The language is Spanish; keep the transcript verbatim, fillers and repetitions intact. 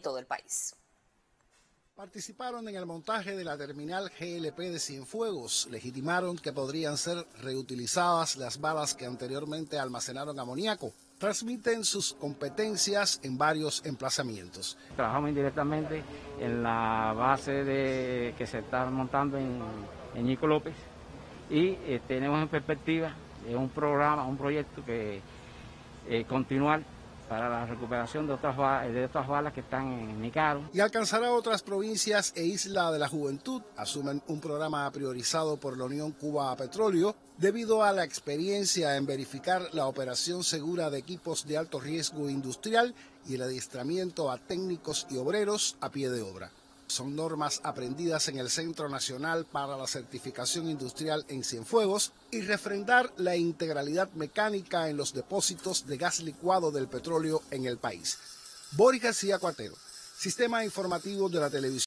todo el país. Participaron en el montaje de la terminal G L P de Cienfuegos. Legitimaron que podrían ser reutilizadas las balas que anteriormente almacenaron amoníaco. Transmiten sus competencias en varios emplazamientos. Trabajamos indirectamente en la base de, que se está montando en, en Ñico López y eh, tenemos en perspectiva eh, un programa, un proyecto que eh, continuar para la recuperación de otras, de otras balas que están en Nícaro. Y alcanzará otras provincias e Isla de la Juventud. Asumen un programa priorizado por la Unión Cuba Petróleo debido a la experiencia en verificar la operación segura de equipos de alto riesgo industrial y el adiestramiento a técnicos y obreros a pie de obra. Son normas aprendidas en el Centro Nacional para la Certificación Industrial en Cienfuegos y refrendar la integralidad mecánica en los depósitos de gas licuado del petróleo en el país. Boris García Cuartero, Sistema Informativo de la Televisión.